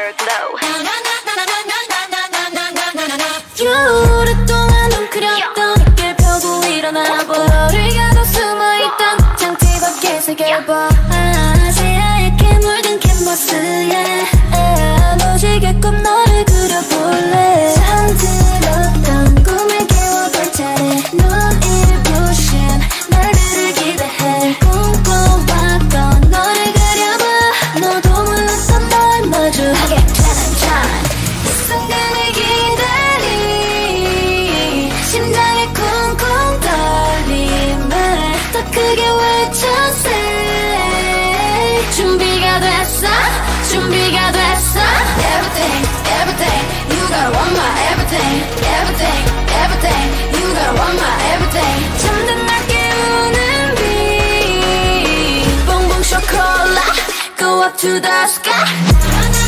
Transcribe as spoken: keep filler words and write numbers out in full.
EverGlow. 오랫동안 웅크렸던 어깨 펴고 일어나봐. 너를 가둬 숨어있던 장치 밖에 새겨봐. 아, 새하얗게 물든 캔버스에 무지개꿈 너를 그려볼래. 잠들었던 꿈을 깨워볼 차례. 너의 부신 날들을 기대해. 꿈꿔왔던 너를 그려봐. 너도 몰랐던 널 마주하게 되는 time. 이 순간을 기다리 심장에 쿵쿵 떨림을 더 크게 외쳐세. 준비가 됐어 준비가 됐어. Everything everything you gotta want my everything. Everything everything you gotta want my everything. 잠든 날 깨우는 빛 봉봉 초콜릿 go up to the sky.